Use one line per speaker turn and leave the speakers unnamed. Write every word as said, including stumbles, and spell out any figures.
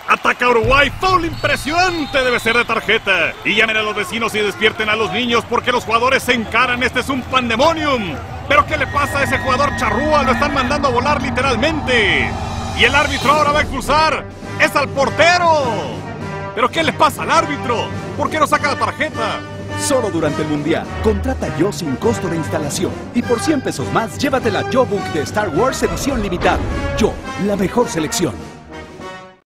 Ataca Uruguay, foul impresionante, debe ser de tarjeta. Y llamen a los vecinos y despierten a los niños porque los jugadores se encaran, este es un pandemonium. ¿Pero qué le pasa a ese jugador charrúa? Lo están mandando a volar literalmente. Y el árbitro ahora va a expulsar, es al portero. ¿Pero qué le pasa al árbitro? ¿Por qué no saca la tarjeta?
Solo durante el Mundial, contrata Yo sin costo de instalación. Y por cien pesos más, llévate la YoBook de Star Wars edición limitada. Yo, la mejor selección.